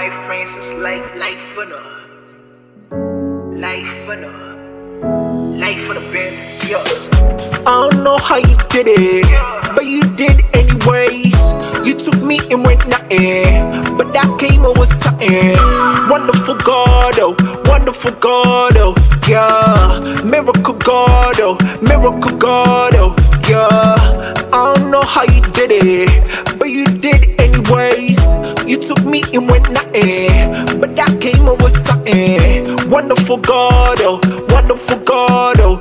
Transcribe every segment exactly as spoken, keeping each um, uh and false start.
ifrancislife, life for the, life for the, life for the business, yeah. I don't know how you did it, but you did anyways. You took me and went nothing, but that came over something. Wonderful God, oh, wonderful God, oh, yeah. Miracle God, oh, miracle God, oh, yeah. I don't know how you did it, but you did anyways. You took me and went nothing, but that came over something. Wonderful God, oh, wonderful God, oh,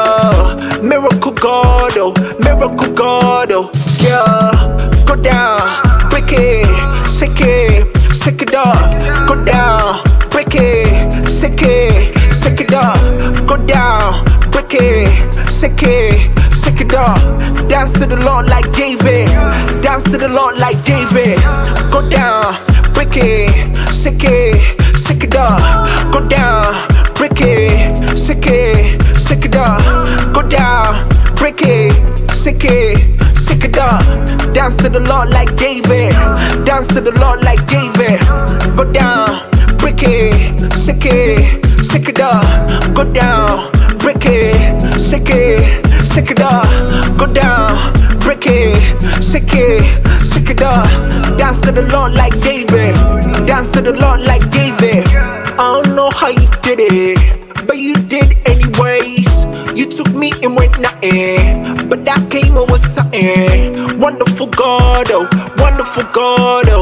yeah. Miracle God, oh, miracle God, oh, yeah. Go down, break it, shake it, shake it up. Go down, break it, shake it, shake it up. Go down, break it, shake it, shake it up. Dance to the Lord like David, dance to the Lord like David. Go down, break it, shake it, shake it up. Go down, break it, shake it, shake it up. Go down, break it, shake it, shake it up. Dance to the Lord like David, dance to the Lord like David. Go down, break it, shake it, shake it up. Go down, break it, shake it, shake it up. Go down, break it, shake it, shake it up. Dance to the Lord like David, dance to the Lord like David. I don't know how you did it, but you did anyways. You took me and went nothing, but that came over something. Wonderful God, oh, wonderful God, oh,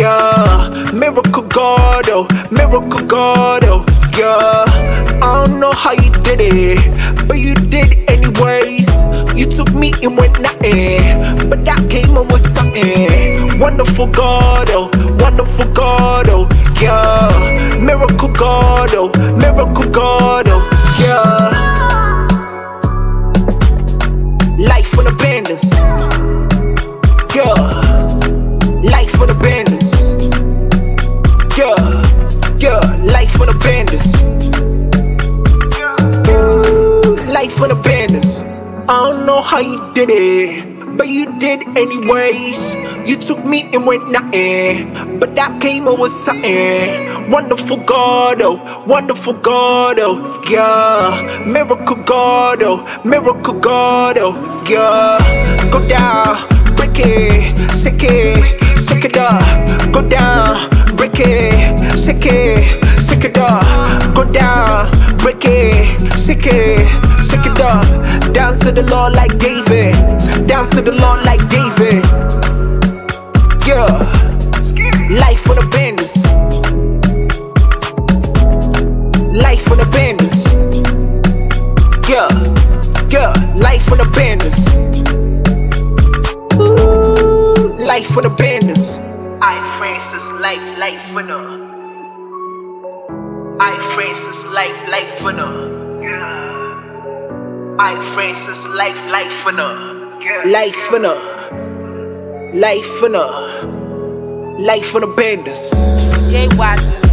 yeah. Miracle God, oh, miracle God, oh, yeah. I don't know how you did it, but you did anyways. You took me and went nothing, but that came over something. Wonderful God, oh, wonderful God, oh, yeah. Miracle God, oh, miracle God, oh, yeah. Life for the bandits, yeah. Life for the bandits, yeah, yeah. Life for the bandits, ooh, life for the bandits. I don't know how you did it, but you did anyways. You took me and went nothing, but that came over something. Wonderful God, oh, wonderful God, oh, yeah. Miracle God, oh, miracle God, oh, yeah. Go down, break it, shake it, shake it up. Go down, break it, shake it, shake it up. Go down, break it, shake it, shake it up. Dance to the Lord like David, dance to the Lord like David. Yeah, life for the bandits, life for the bandits. Yeah, yeah, life for the bandits. Ooh, life for the bandits. ifrancislife, life for the, ifrancislife, life for the, yeah. ifrancislife, life for the, yeah. Life for the. Life for the, life for the bandits. J Watson.